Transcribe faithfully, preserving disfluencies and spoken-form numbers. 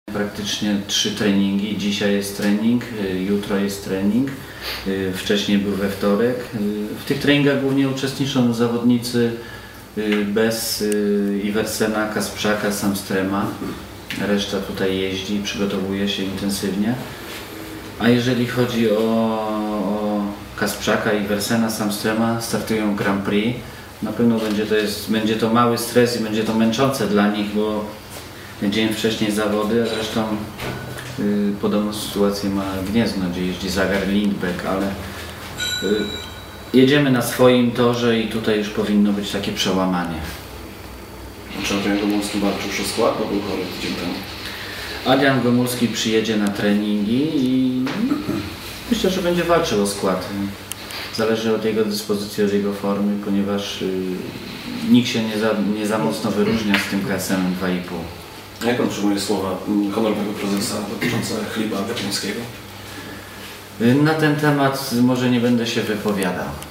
Praktycznie trzy treningi. Dzisiaj jest trening, jutro jest trening, wcześniej był we wtorek. W tych treningach głównie uczestniczą zawodnicy bez Iversena, Kasprzaka, Samstrema. Reszta tutaj jeździ, przygotowuje się intensywnie. A jeżeli chodzi o, o Kasprzaka, Iversena, Samstrema, startują Grand Prix. Na pewno będzie to, jest, będzie to mały stres i będzie to męczące dla nich, bo dzień wcześniej zawody, a zresztą y, podobną sytuację ma Gniezno, gdzie jeździ Zagar Lindbeck, ale y, jedziemy na swoim torze i tutaj już powinno być takie przełamanie. Czy Adrian Gomulski walczy już o skład, bo był chory tydzień temu? Adrian Gomulski przyjedzie na treningi i myślę, że będzie walczył o skład. Zależy od jego dyspozycji, od jego formy, ponieważ y, nikt się nie za, nie za mocno wyróżnia z tym K S M dwa i pół. Jak pan przyjmuje słowa honorowego prezesa dotyczące Filipa Gaczyńskiego? Na ten temat może nie będę się wypowiadał.